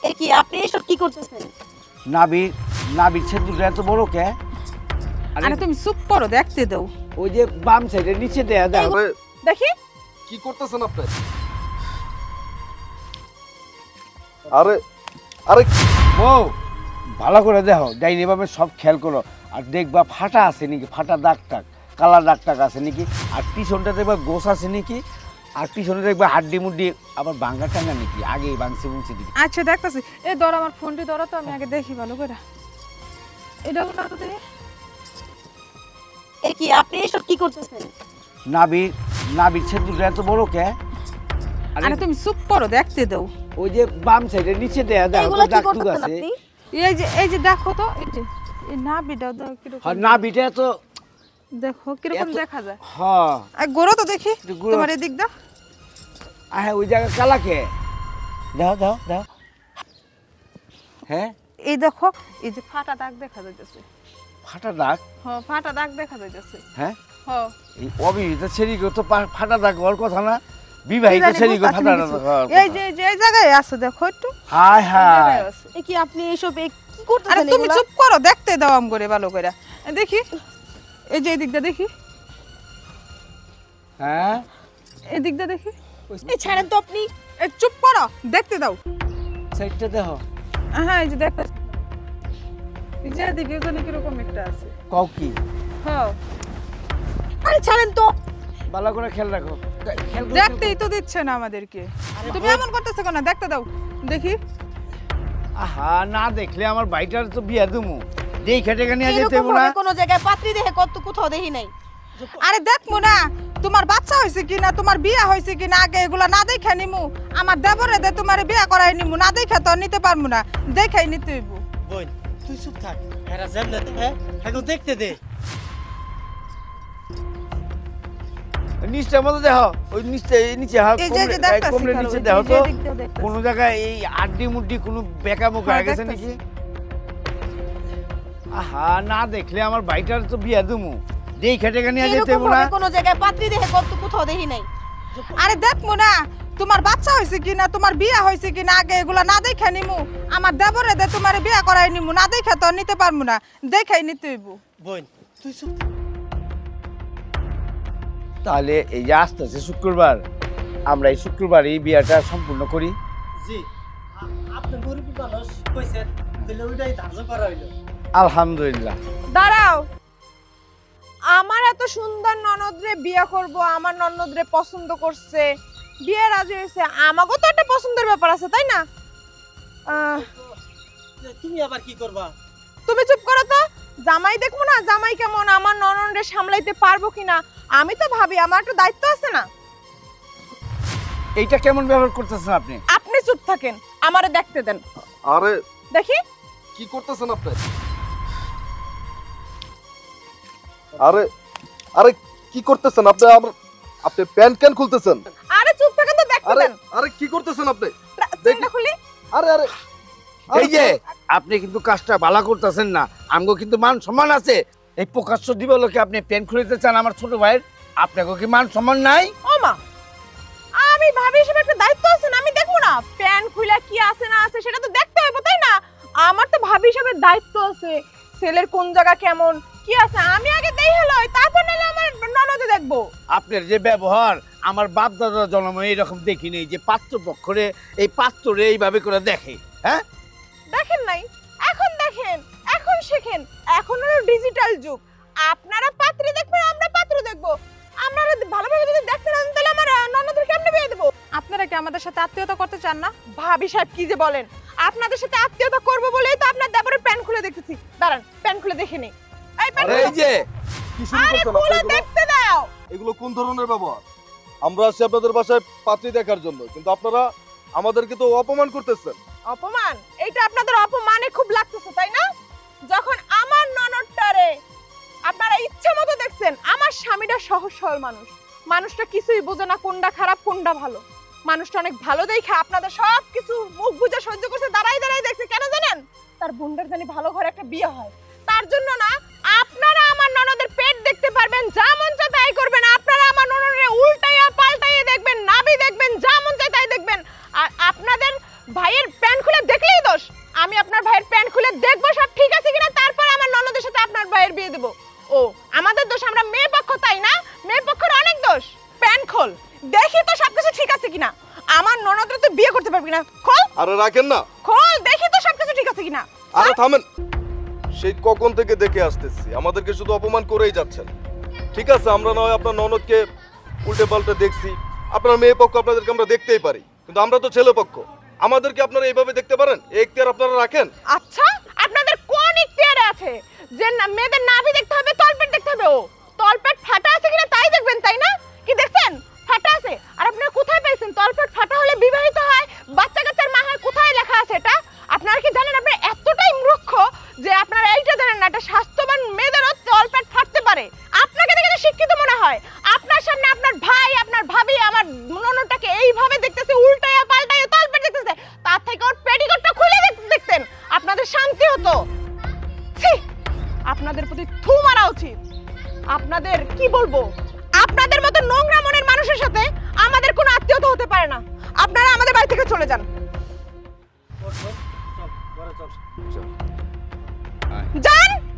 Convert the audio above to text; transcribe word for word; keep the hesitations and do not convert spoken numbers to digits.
এ কি আপনি এসব কি করতেছেন? নাবির নাবির সেতুটা এত বড় কে? আরে তুমি চুপ করো, দেখতে দাও। ওই যে বাম সাইডের নিচে দেয়া দাও। আরে দেখি কি করতেছেন আপনি? আরে আরে ও ভালো করে দেখো, ডাইনি ভাবে সব খেয়াল করো। আর দেখবা ফাটা আছে নাকি, ফাটা দাগ টাক, কালা দাগ টাক আছে নাকি। আর পিছনটা দেখবা গোছ আছে নাকি। আর পিছনে দেখবা হাড্ডি মুড্ডি আবার ভাঙ্গা টাঙ্গা নাকি, আগেই ভাঙছে বুঝছে দিকে। আচ্ছা দেখতেছি। এই ধর আমার ফোনটি ধরো তো, আমি আগে দেখি ভালো করে। এটা কোথা থেকে? এ কি আপনি এসব কি করতেছেন? নাবির নাবির সেতুটা এত বড় কে? আরে তুমি চুপ করো, দেখতে দাও। ওই যে বাম সাইডের নিচে দেয়া দাও, এগুলো কি দাগ টুক করতেছেন আছে। আপনি? এই যে এই যে দেখো তো, এই যে এই নাভিটা দাও কিরকম। হ্যাঁ নাবিটা এত দেখো কিরকম এত- দেখা যায়। হ্যাঁ আর গোড়ো তো দেখি একটু গোড়ো। তোমার এদিক দাও। হ্যাঁ ওই জায়গা কালা কে? দাও দাও দাও। হ্যাঁ এই দেখো, এই যে ফাটা দাগ দেখা যাইতেছে। ফাটা দাগ? হ্যাঁ ফাটা দাগ দেখা যাইতেছে। হ্যাঁ হ্যাঁ এই অবিবাহিত ছেলেকে তো পা- ফাটা দাগ হওয়ার কথা না, বিবাহিত জানি ছেলেকে বুঝতে ফাটা পারছি না দাগ কিছু। হওয়ার এই কথা। যে এই যে এই জায়গায় আছে দেখো একটু। হায় এই হায় জায়গায় আছে। এ কি আপনি এসব এ কি আরে করতেছেন? তুমি এগুলা? চুপ করো, দেখতে দাও আম করে ভালো করে। দেখি এই যে এই দিকটা দেখি, হ্যাঁ এই দিকটা দেখি। এই ছাড়েন তো আপনি। এই চুপ করো, দেখতে দাও। সাইডটা দেখো। হ্যাঁ এই যে দেখো, এই যে এদিকে ওখানে কিরকম একটা আছে। কও কি? হ্যাঁ আরে ছাড়েন তো। ভালো করে খেয়াল রাখো, খেয়াল করো, দেখতেই তো দিচ্ছে না আমাদেরকে। তুমি এমন করতেছো কেন? দেখতে দাও দেখি। আহা না দেখলে আমার ভাইটার তো বিয়া দেবো, যেই খেটে নিয়ে যেতে এরকম হবো না। ভাবে কোনো জায়গায় পাত্রী দেখে কত কোথাও দেখি নাই। আরে দেখমু না তোমার বাচ্চা হয়েছে কিনা, তোমার বিয়া হয়েছে কিনা, আগে এগুলা না দেখে নিমু। আমার দেবরে দে তোমার বিয়া করাই নিমু, না দেখে তো আর নিতে পারবো না, দেখাই নিতে হইব। বোন তুই চুপ থাক, এরা যেমনে হ্যাঁ এখন দেখতে দে। নিচটার মধ্যে দেখো, ওই নিচটা এই নিচে হা এই যে এই যে কোমরে- এই দেখতাছি কোমরের খালো, নিচে এই যে- দেখো এই যে তো এদিক দিয়েও দেখতাছি। কোন জায়গায় এই আড্ডি মুড্ডি কোনো বেকা মুখ হ্যাঁ, হয়ে গেছে দেখতাছি। নাকি। আহা না দেখলে আমার ভাইটার তো বিয়া দেবো, যেই খেটে নিয়ে যেতে এরকম হবো না। ভাবে কোনো জায়গায় পাত্রী দেখে কত কোথাও দেখি নাই। আরে দেখমু না তোমার বাচ্চা হয়েছে কিনা, তোমার বিয়া হয়েছে কিনা, আগে এগুলা না দেখে নিমু। আমার দেবরে দে তোমার বিয়া করাই নিমু, না দেখে তো আর নিতে পারবো না, দেখাই নিতে হইব। বোন তুই চুপ থাক। তাহলে এই যে আসতেছে শুক্রবার, আমরা এই শুক্রবার এই বিয়াটা সম্পূর্ণ করি। জি আ- আপনি গরিব মানুষ কইছেন, তাহলে ওইটাই ধার্য করা হইলো। আলহামদুলিল্লাহ। দাঁড়াও, আমার এত সুন্দর ননদরে বিয়ে করব, আমার ননদরে পছন্দ করছে, বিয়ে রাজি হয়েছে, আমাকেও তো একটা পছন্দের ব্যাপার আছে তাই না? আহ, তুমি আবার কি করবা? তুমি চুপ করো তো। জামাই দেখবো না জামাই কেমন, আমার ননদরে সামলাইতে পারবো কিনা। আমি তো ভাবি আমার একটা দায়িত্ব আছে না। এইটা কেমন ব্যবহার করতেছেন আপনি? আপনি চুপ থাকেন, আমারে দেখতে দেন। আরে দেখি কি করতেছেন আপনি? আরে আরে কি করতেছেন আপনি? আমার আপনি প্যান্ট কেন খুলতেছেন? আরে চুপ থাকেন তো, দেখতে আরে দেন। আরে কি করতেছেন আপনি? চেনটা খুলি। আরে আরে এই যে আপনি কিন্তু কাজটা ভালো করতেছেন না, আমগো কিন্তু মান সম্মান আছে। এই প্রকাশ্য দিবলোকে আপনি প্যান্ট খুলিতে চান আমার ছোট ভাইয়ের, আপনাকে কি মান সম্মান নাই? ও মা, আমি ভাবি হিসেবে একটা দায়িত্ব আছে না, আমি দেখবো না প্যান্ট খুলে কি আছে না আছে সেটা তো দেখতে হবে তাই না? আমার তো ভাবি হিসেবে দায়িত্ব আছে, ছেলের কোন জায়গা কেমন কি আছে আমি আগে দেই হলো, তারপর নালে আমার ননদে দেখবো। আপনার যে ব্যবহার আমার বাপ দাদা জন্ম এইরকম দেখিনি, যে পাত্র পক্ষরে এই পাত্ররে এইভাবে করে দেখে। হ্যাঁ দেখেন নাই, এখন দেখেন, এখন শেখেন, এখন হলো ডিজিটাল যুগ। আপনারা পাত্রে দেখবেন, আমরা পাত্র দেখবো। আপনারা ভালোভাবে যদি দেখতে না জানেন, তাহলে আমার ননদের কেমনে বিয়ে দেবো? আপনারা কি আমাদের সাথে আত্মীয়তা করতে চান না? ভাবি সাহেব কি যে বলেন, আপনাদের সাথে আত্মীয়তা করবো বলেই তো আপনার দেবরের প্যান্ট খুলে দেখতেছি। দাঁড়ান প্যান্ট খুলে দেখে নি। এই প্যান্ট আরে এই যে কি শুরু আরে করছেন খুলে আপনি? এগুলো- দেখতে দাও। এগুলো কোন ধরনের ব্যবহার? আমরা আসছি আপনাদের বাসায় পাত্রী দেখার জন্য, কিন্তু আপনারা আমাদেরকে তো অপমান করতেছেন। অপমান? এইটা আপনাদের অপমানে খুব লাগতেছে তাই না? যখন আমার ননদটারে আপনারা ইচ্ছা মতো দেখছেন, আমার স্বামীটা সহজ সরল মানুষ, মানুষটা কিছুই বোঝে না কোনটা খারাপ কোনটা ভালো। মানুষটা অনেক ভালো দেখে আপনাদের সব কিছু মুখ বুঝে সহ্য করছে, দাঁড়াই দাঁড়াই দেখছে। কেন জানেন? তার বোনটার জানি ভালো ঘরে একটা বিয়ে হয়, তার জন্য না। আপনারা আমার ননদের পেট দেখতে পারবেন, যা মন চায় তাই করবেন। আপনারা আমার ননদের উল্টাইয়া পাল্টাইয়া দেখবেন, নাভি দেখবেন, যা মন চায় তাই দেখবেন। আর আপনাদের ভাইয়ের প্যান্ট খুলে দেখলেই বিয়ে করতে পারবি না। খোল আরে রাখেন না। খোল, দেখি তো সবকিছু ঠিক আছে কিনা। আরে থামেন, সেই কখন থেকে দেখে আসতেছি আমাদেরকে শুধু অপমান করেই যাচ্ছেন। ঠিক আছে, আমরা নয় আপনার ননদকে উল্টে পাল্টে দেখছি, আপনার মেয়ে পক্ষ আপনাদেরকে আমরা দেখতেই পারি, কিন্তু আমরা তো ছেলে পক্ষ, আমাদেরকে আপনারা এইভাবে দেখতে পারেন? এই এখতিয়ার আপনারা রাখেন? আচ্ছা, আপনাদের কোন ইখতিয়ারে আছে যে না মেয়েদের নাভি দেখতে হবে, তলপেট দেখতে হবে? ও তলপেট ফাটা আছে কিনা তাই দেখবেন, তাই না? কি দেখছেন ফাটা আছে? আর আপনারা কোথায় পাইছেন তলপেট ফাটা হলে বিবাহিত হয়, বাচ্চা কাচ্চার মা হয়? কোথায় লেখা আছে এটা? আপনারা কি জানেন? আপনারা এতটাই মূর্খ যে আপনারা এইটা জানেন না একটা স্বাস্থ্যবান মেয়েদেরও তলপেট ফাটতে পারে। আপনাকে দেখে শিক্ষিত মনে হয়। আপনার সামনে আপনার ভাই আপনার ভাবি আমার ননদটাকে এইভাবে দেখতেছে, উল্টায়া পাল্টায়া তলপেট দেখতেছে, তার থেকে ওর পেটিকোটটা খুলে দেখতেন আপনাদের শান্তি হতো। ছি, আপনাদের প্রতি থু মারা উচিত। আপনাদের কি বলবো, আপনাদের মতো নোংরা মনের মানুষের সাথে আমাদের কোনো আত্মীয়তা হতে পারে না। আপনারা আমাদের বাড়ি থেকে চলে যান। চল চল ঘরে চল। যান।